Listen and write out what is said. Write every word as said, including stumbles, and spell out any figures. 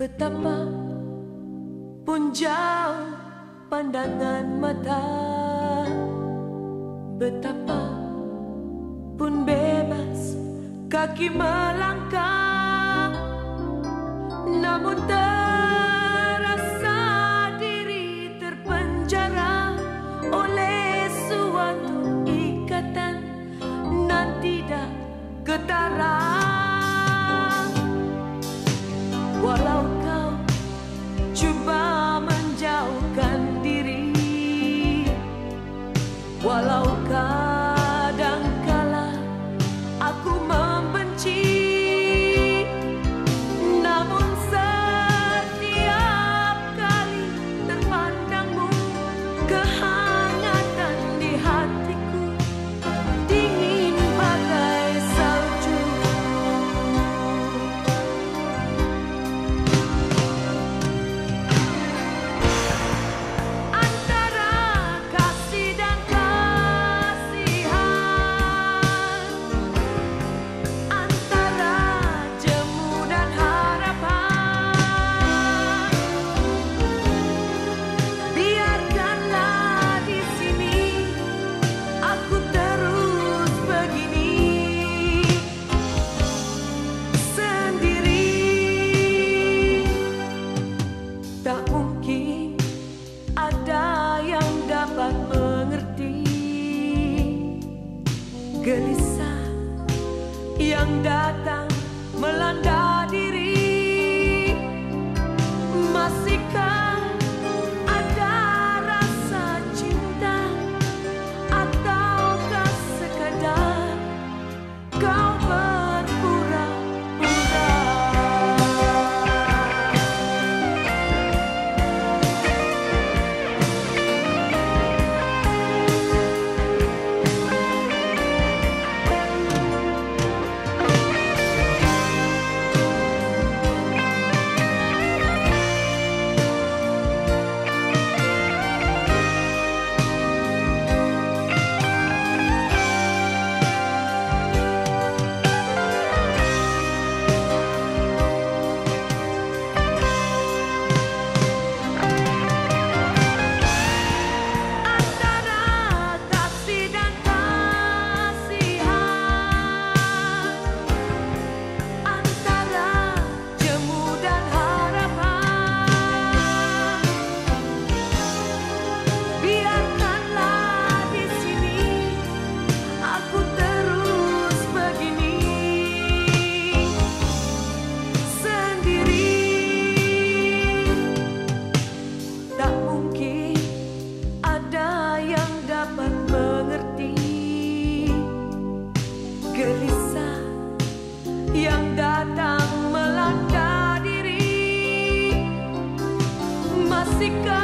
Betapa pun jauh pandangan mata, betapa pun bebas kaki melangkah, namun terasa diri terpenjara oleh suatu ikatan nan tidak ketara. Walau kau cuba menjauhkan diri, walau kadangkala aku membenci, namun setiap kali terpandangmu kehangatan di hatiku dingin bagai salju. Antara kasih dan kasihan, antara jemu dan harapan, biarkanlah di sini aku terus begini sendiri. Tak mungkin ada yang dapat mengerti gelisah yang datang melanda diri. Masihkah ada rasa cinta, ataukah sekadar kau berpura-pura? Antara kasih dan kasihan, antara jemu dan harapan, biarkanlah di sini aku terus begini sendiri. Tak mungkin ada yang dapat mengerti gelisah yang datang melanda diri. Masihkah